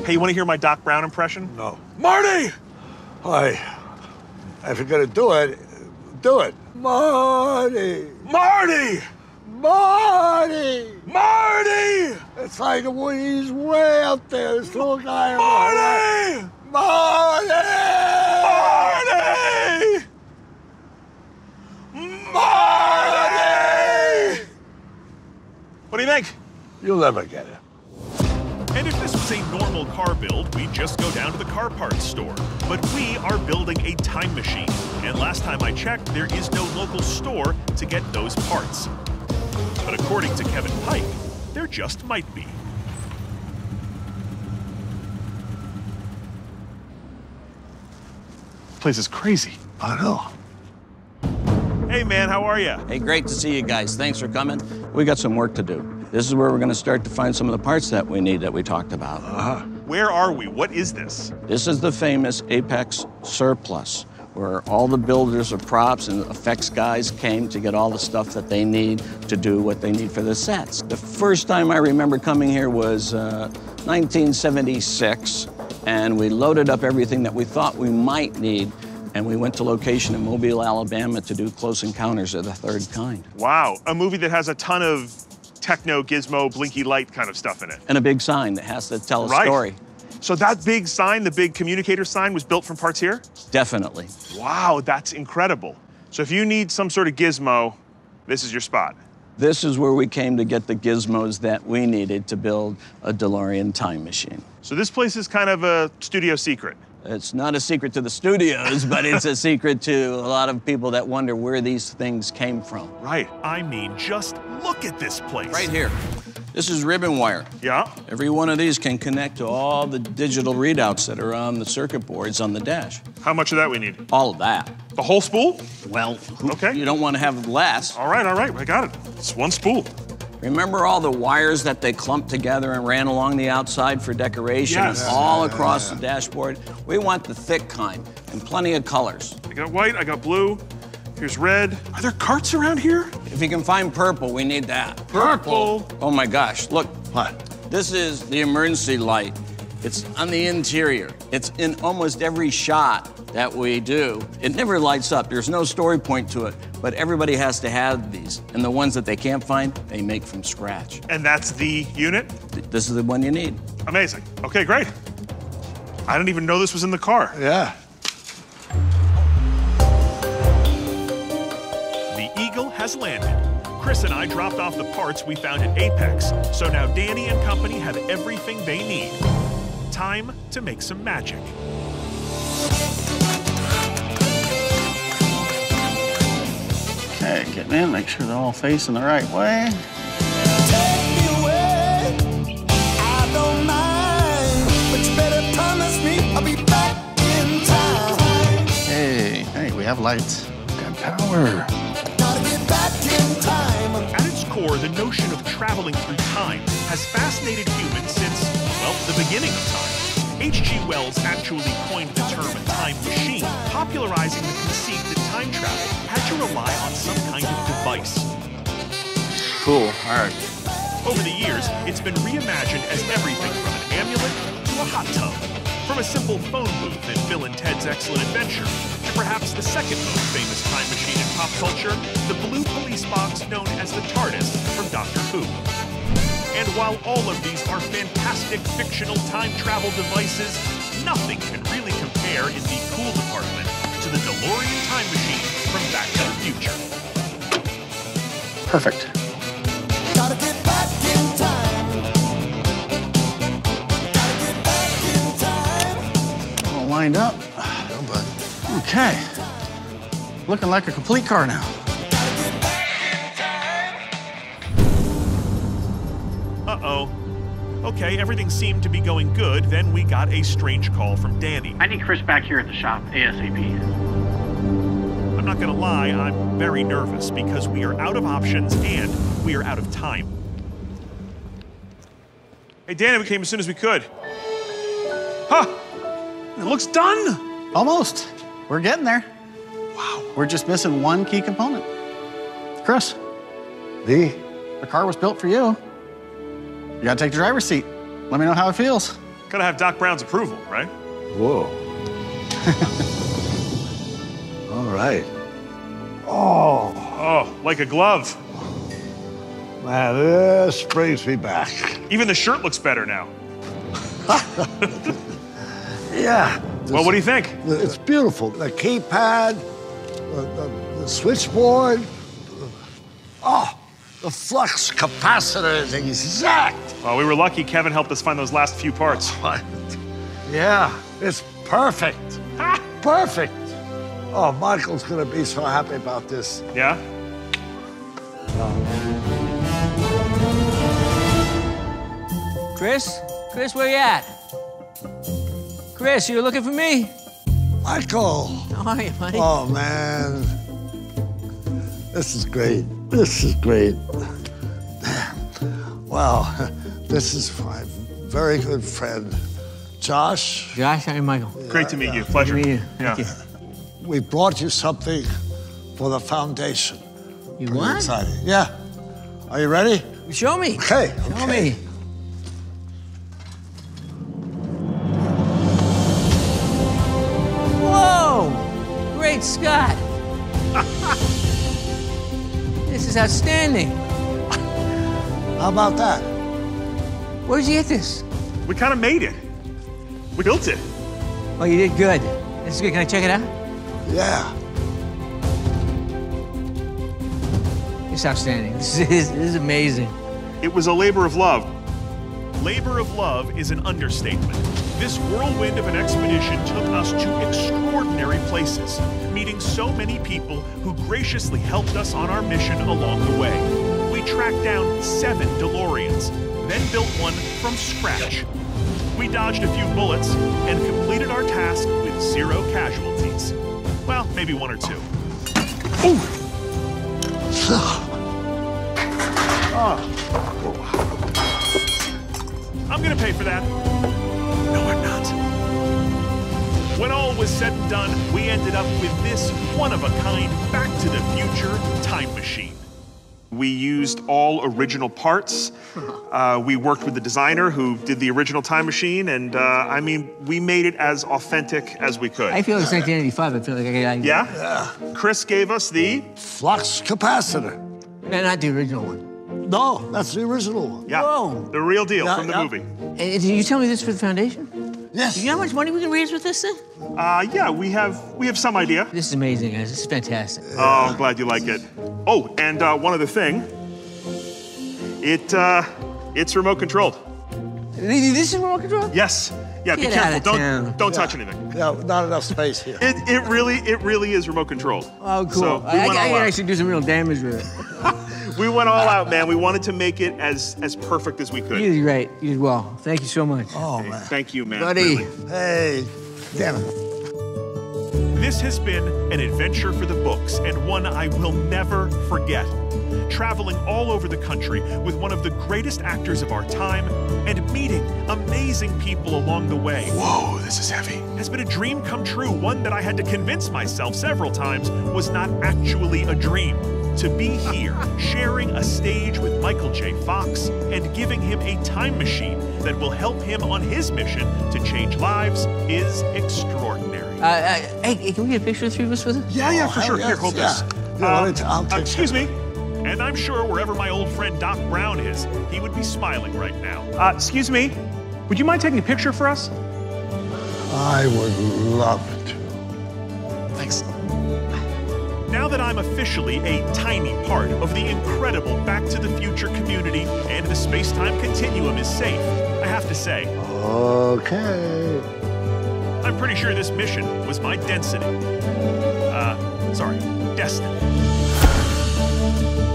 Hey, you want to hear my Doc Brown impression? No. Marty! If you're gonna do it, do it. Marty! Marty! Marty! Marty! It's like he's way out there, this little guy. Marty! Marty! Marty! Marty! What do you think? You'll never get it. And if this was a normal car build, we'd just go down to the car parts store. But we are building a time machine. And last time I checked, there is no local store to get those parts. But according to Kevin Pike, there just might be. This place is crazy. I know. Hey, man, how are you? Hey, great to see you guys. Thanks for coming. We got some work to do. This is where we're going to start to find some of the parts that we need that we talked about. Where are we? What is this? This is the famous Apex Surplus, where all the builders of props and effects guys came to get all the stuff that they need to do what they need for the sets. The first time I remember coming here was 1976, and we loaded up everything that we thought we might need, and we went to location in Mobile, Alabama to do Close Encounters of the Third Kind. Wow, a movie that has a ton of techno, gizmo, blinky light kind of stuff in it. And a big sign that has to tell a Right. story. So that big sign, the big communicator sign, was built from parts here? Definitely. Wow, that's incredible. So if you need some sort of gizmo, this is your spot. This is where we came to get the gizmos that we needed to build a DeLorean time machine. So this place is kind of a studio secret. It's not a secret to the studios, but it's a secret to a lot of people that wonder where these things came from. Right. I mean, just look at this place. Right here. This is ribbon wire. Yeah. Every one of these can connect to all the digital readouts that are on the circuit boards on the dash. How much of that we need? All of that. The whole spool? Well, Okay. you don't want to have less. All right, I got it. It's one spool. Remember all the wires that they clumped together and ran along the outside for decoration? Yes. All across the dashboard? We want the thick kind and plenty of colors. I got white, I got blue. Here's red. Are there carts around here? If you can find purple, we need that. Purple? Oh my gosh, look. What? This is the emergency light. It's on the interior. It's in almost every shot that we do. It never lights up. There's no story point to it, but everybody has to have these. And the ones that they can't find, they make from scratch. And that's the unit? This is the one you need. Amazing. Okay, great. I didn't even know this was in the car. Yeah. The Eagle has landed. Chris and I dropped off the parts we found at Apex, so now Danny and company have everything they need. Time to make some magic. Okay, getting in, make sure they're all facing the right way. Hey, we have lights. Got power. At its core, the notion of traveling through time has fascinated humans since, well, the beginning of time. H.G. Wells actually coined the term time machine, popularizing the conceit that time travel had to rely on some kind of device. Cool, all right. Over the years, it's been reimagined as everything from an amulet to a hot tub. From a simple phone booth in Bill and Ted's Excellent Adventure to perhaps the second most famous time machine in pop culture, the blue police box known as the TARDIS from Doctor Who. And while all of these are fantastic fictional time travel devices, nothing can really compare in the cool department to the DeLorean time machine from Back to the Future. Perfect. Gotta get back in time. Gotta get back in time. All lined up. Okay. Looking like a complete car now. Uh-oh. Okay, everything seemed to be going good, then we got a strange call from Danny. I need Chris back here at the shop, ASAP. I'm not gonna lie, I'm very nervous because we are out of options and we are out of time. Hey, Danny, we came as soon as we could. Huh! It looks done! Almost. We're getting there. Wow. We're just missing one key component. Chris, The? the car was built for you. You gotta take the driver's seat. Let me know how it feels. Gotta have Doc Brown's approval, right? Whoa. All right. Oh, Oh, like a glove. man, this brings me back. Even the shirt looks better now. Yeah. Well, what do you think? It's beautiful. The keypad, the switchboard. Oh, the flux capacitor is exact. Well, we were lucky Kevin helped us find those last few parts. What? Yeah, it's perfect. Perfect. Oh, Michael's gonna be so happy about this. Yeah? Chris? Chris, where you at? Chris, you looking for me? Michael. How are you, buddy? Oh, man. This is great. This is great. Well, this is my very good friend, Josh. Josh, I'm Michael. Great to meet you. Pleasure. Good to meet you. Yeah. Thank you. We brought you something for the foundation. You Pretty what? exciting. Yeah. Are you ready? Show me. Okay. Show me. Whoa! Great Scott! This is outstanding. How about that? Where'd you get this? We kind of made it. We built it. Oh, you did good. This is good. Can I check it out? Yeah. It's outstanding. This is amazing. It was a labor of love. Labor of love is an understatement. This whirlwind of an expedition took us to extraordinary places, meeting so many people who graciously helped us on our mission along the way. We tracked down 7 DeLoreans, then built one from scratch. We dodged a few bullets and completed our task with 0 casualties. Well, maybe 1 or 2. I'm gonna pay for that. No, I'm not. When all was said and done, we ended up with this one-of-a-kind Back to the Future time machine. We used all original parts. We worked with the designer who did the original time machine, and I mean, we made it as authentic as we could. I feel like it's 1985. I feel like I Yeah? Chris gave us the... Flux capacitor. No, not the original one. No, that's the original one. Yeah, Whoa. the real deal Yeah, from the yeah. movie. And did you tell me this for the foundation? Yes. Do you know how much money we can raise with this thing? Yeah, we have some idea. This is amazing, guys. This is fantastic. Oh, I'm glad you like it. Oh, and one other thing. It's remote controlled. This is remote control? Yes. Yeah, be Get careful. out of town. Don't touch anything. Yeah, not enough space here. It really is remote controlled. Oh, cool. So we I went all can out. actually do some real damage with it. We went all out, man. We wanted to make it as perfect as we could. You did great. You did well. Thank you so much. Oh, man. Thank you, man. Buddy. really. Hey, damn it. This has been an adventure for the books and one I will never forget. Traveling all over the country with one of the greatest actors of our time and meeting amazing people along the way. Whoa, this is heavy. Has been a dream come true, one that I had to convince myself several times was not actually a dream. To be here, sharing a stage with Michael J. Fox and giving him a time machine that will help him on his mission to change lives is extraordinary. Hey, can we get a picture of the 3 of us with it? Yeah, for hell sure. yes, Here, hold yeah. this. Yeah, I'll take excuse me. And I'm sure wherever my old friend Doc Brown is, he would be smiling right now. Excuse me. Would you mind taking a picture for us? I would love to. Thanks. Now that I'm officially a tiny part of the incredible Back to the Future community and the space-time continuum is safe, I have to say, Okay. I'm pretty sure this mission was my destiny.